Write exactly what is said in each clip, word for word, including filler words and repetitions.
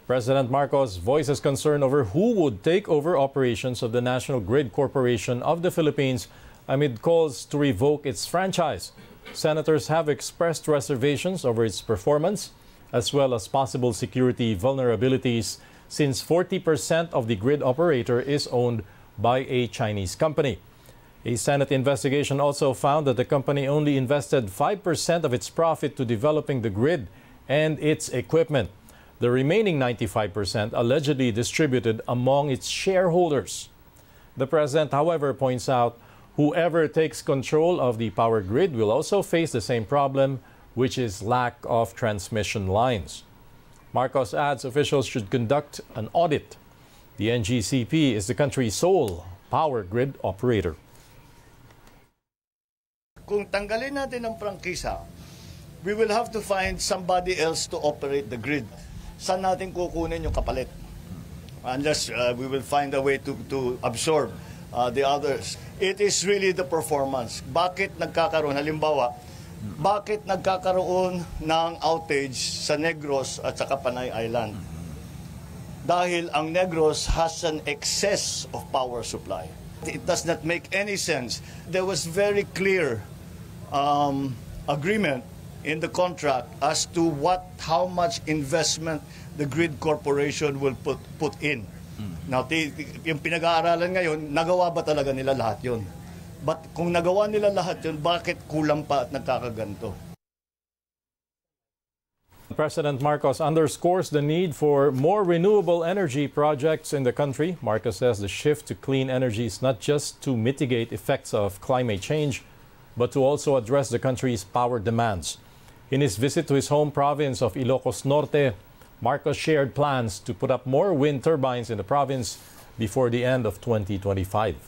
President Marcos voices concern over who would take over operations of the National Grid Corporation of the Philippines amid calls to revoke its franchise. Senators have expressed reservations over its performance, as well as possible security vulnerabilities, since forty percent of the grid operator is owned by a Chinese company. A Senate investigation also found that the company only invested five percent of its profit to developing the grid and its equipment. The remaining ninety-five percent allegedly distributed among its shareholders. The president, however, points out whoever takes control of the power grid will also face the same problem, which is lack of transmission lines. Marcos adds officials should conduct an audit. The N G C P is the country's sole power grid operator. Kung tanggalin natin ang prangkisa, we will have to find somebody else to operate the grid. Saan natin kukunin yung kapalit? Unless uh, we will find a way to, to absorb uh, the others. It is really the performance. Bakit nagkakaroon? Halimbawa, bakit nagkakaroon ng outage sa Negros at sa Panay Island? Dahil ang Negros has an excess of power supply. It does not make any sense. There was very clear um, agreement in the contract as to what, how much investment the Grid Corporation will put put in. Mm. Now, yung pinag-aaralan ngayon, nagawa ba talaga nila lahat yun? But kung nagawa nila lahat yun, bakit kulang pa at nagkakaganto? President Marcos underscores the need for more renewable energy projects in the country. Marcos says the shift to clean energy is not just to mitigate effects of climate change, but to also address the country's power demands. In his visit to his home province of Ilocos Norte, Marcos shared plans to put up more wind turbines in the province before the end of twenty twenty-five.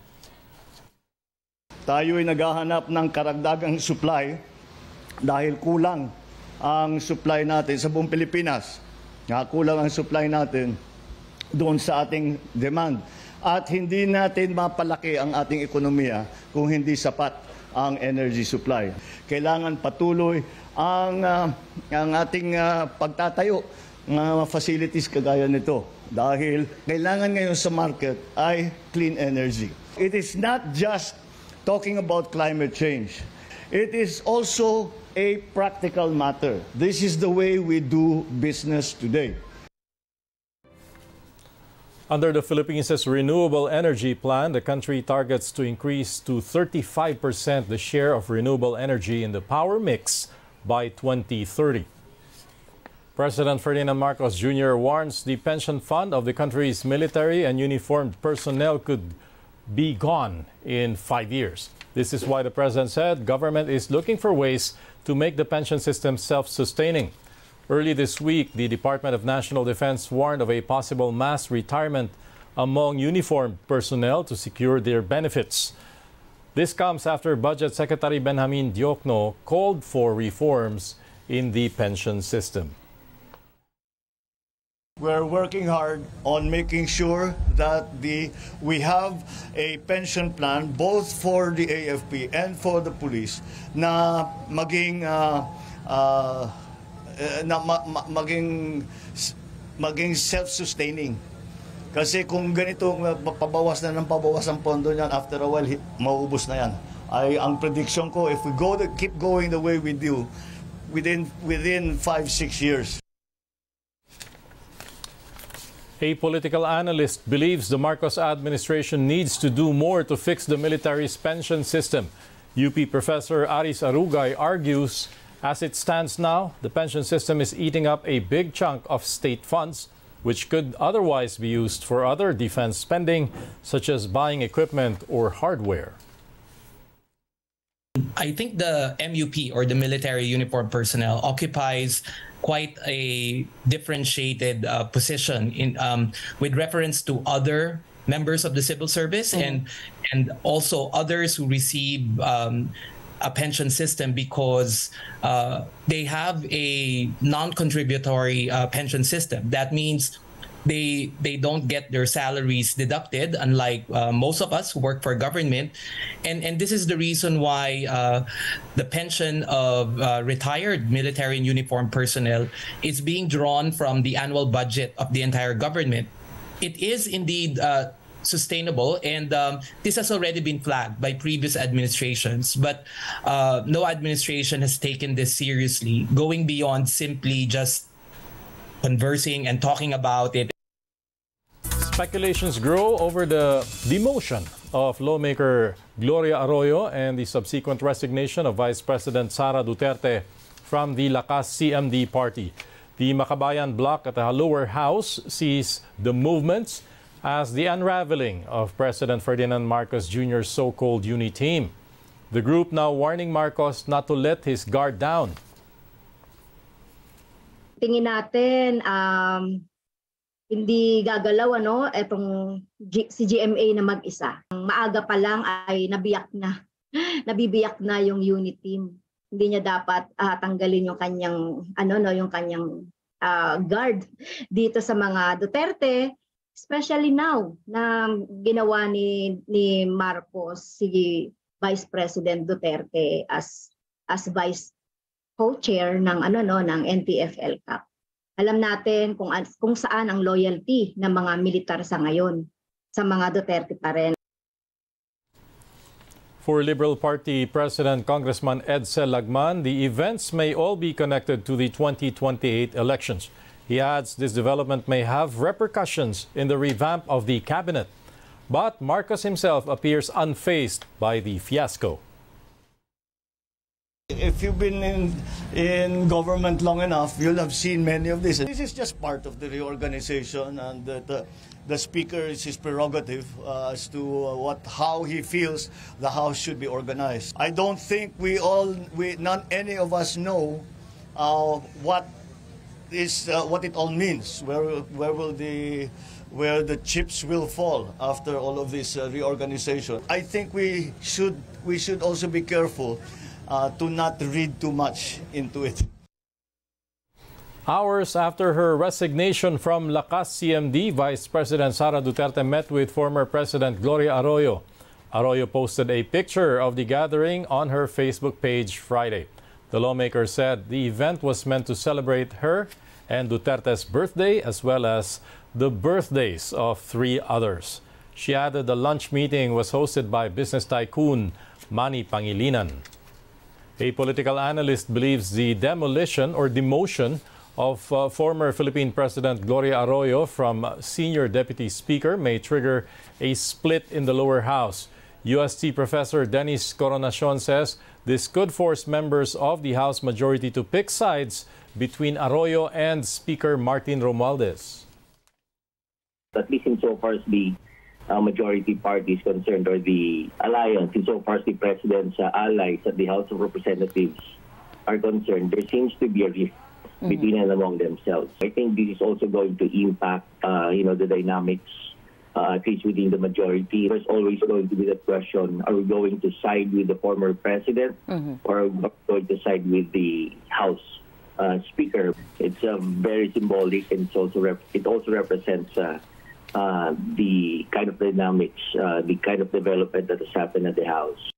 Tayo ay naghahanap ng karagdagang supply dahil kulang ang supply natin sa buong Pilipinas. Kulang ang supply natin doon sa ating demand. At hindi natin mapalaki ang ating ekonomiya kung hindi sapat ang energy supply. Kailangan patuloy ang, uh, ang ating uh, pagtatayo ng facilities kagaya nito. Dahil kailangan ngayon sa market ay clean energy. It is not just talking about climate change. It is also a practical matter. This is the way we do business today. Under the Philippines' renewable energy plan, the country targets to increase to thirty-five percent the share of renewable energy in the power mix by twenty thirty. President Ferdinand Marcos Junior warns the pension fund of the country's military and uniformed personnel could be gone in five years. This is why the president said government is looking for ways to make the pension system self-sustaining. Early this week, the Department of National Defense warned of a possible mass retirement among uniformed personnel to secure their benefits. This comes after Budget Secretary Benjamin Diokno called for reforms in the pension system. We're working hard on making sure that the we have a pension plan both for the A F P and for the police na maging uh, uh, na ma, ma, maging maging self-sustaining. Kasi kung ganito pabawas na ng pabawas ang pondo niyan, after a while mauubos na yan. Ay ang prediction ko, if we go to keep going the way we do, within within five six years. A political analyst believes the Marcos administration needs to do more to fix the military's pension system. U P professor Aris Arugay argues, as it stands now, the pension system is eating up a big chunk of state funds, which could otherwise be used for other defense spending, such as buying equipment or hardware. I think the M U P, or the military uniformed personnel, occupies quite a differentiated uh, position in um, with reference to other members of the civil service, mm-hmm. and and also others who receive um, a pension system because uh, they have a non-contributory uh, pension system. That means they they don't get their salaries deducted, unlike uh, most of us who work for government, and and this is the reason why uh, the pension of uh, retired military and uniformed personnel is being drawn from the annual budget of the entire government. It is indeed uh, sustainable, and um, this has already been flagged by previous administrations, but uh, no administration has taken this seriously, going beyond simply just conversing and talking about it. Speculations grow over the demotion of lawmaker Gloria Arroyo and the subsequent resignation of Vice President Sara Duterte from the Lakas C M D party. The Makabayan bloc at the lower house sees the movements as the unraveling of President Ferdinand Marcos Junior's so-called uni team. The group now warning Marcos not to let his guard down. Tingin natin um, hindi gagalaw ano etong G- si G M A na mag-isa. Maaga pa lang ay nabiyak na. Nabibiyak na yung unit team. Hindi niya dapat uh, tanggalin yung kanyang ano no yung kanyang uh, guard dito sa mga Duterte, especially now na ginawa ni ni Marcos si Vice President Duterte as as vice co-chair ng ano no ng N T F L C A P. Alam natin kung kung saan ang loyalty ng mga militar sa ngayon sa mga Duterte pa rin. For Liberal Party President Congressman Edsel Lagman, the events may all be connected to the twenty twenty-eight elections. He adds this development may have repercussions in the revamp of the cabinet. But Marcos himself appears unfazed by the fiasco. If you've been in, in government long enough, you'll have seen many of this. This is just part of the reorganization, and the, the, the Speaker is his prerogative uh, as to uh, what how he feels the House should be organized. I don't think we all, we none any of us know uh, what is uh, what it all means. Where where will the where the chips will fall after all of this uh, reorganization? I think we should we should also be careful Uh, to not read too much into it. Hours after her resignation from Lakas C M D, Vice President Sara Duterte met with former President Gloria Arroyo. Arroyo posted a picture of the gathering on her Facebook page Friday. The lawmaker said the event was meant to celebrate her and Duterte's birthday, as well as the birthdays of three others. She added the lunch meeting was hosted by business tycoon Manny Pangilinan. A political analyst believes the demolition or demotion of uh, former Philippine President Gloria Arroyo from Senior Deputy Speaker may trigger a split in the lower house. U S T Professor Dennis Coronacion says this could force members of the House majority to pick sides between Arroyo and Speaker Martin Romualdez. At least insofar as the Uh, majority party is concerned, or the alliance, insofar as the president's uh, allies at the House of Representatives are concerned, there seems to be a rift mm-hmm. between and among themselves. I think this is also going to impact, uh, you know, the dynamics, uh, at least within the majority. There's always going to be the question: are we going to side with the former president, mm-hmm. or are we going to side with the House uh, Speaker? It's uh, very symbolic, and it's also rep- it also represents. Uh, Uh, the kind of dynamics, uh, the kind of development that has happened at the House.